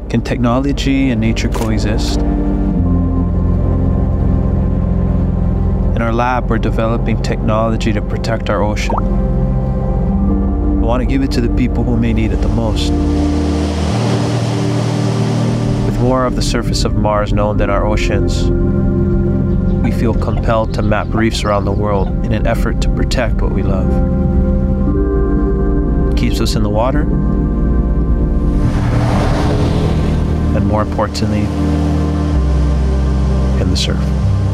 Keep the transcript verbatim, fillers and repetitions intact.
Can technology and nature coexist? In our lab, we're developing technology to protect our ocean. We want to give it to the people who may need it the most. With more of the surface of Mars known than our oceans, we feel compelled to map reefs around the world in an effort to protect what we love. It keeps us in the water, and more importantly, in the surf.